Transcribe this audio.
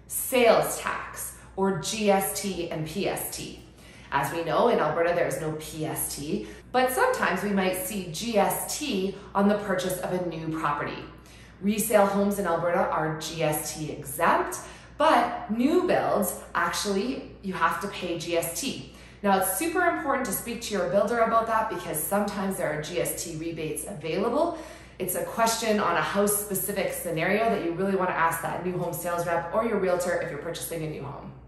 sales tax, or GST and PST. As we know, in Alberta, there is no PST, but sometimes we might see GST on the purchase of a new property. Resale homes in Alberta are GST exempt, but new builds, actually, you have to pay GST. Now, it's super important to speak to your builder about that because sometimes there are GST rebates available. It's a question on a house-specific scenario that you really want to ask that new home sales rep or your realtor if you're purchasing a new home.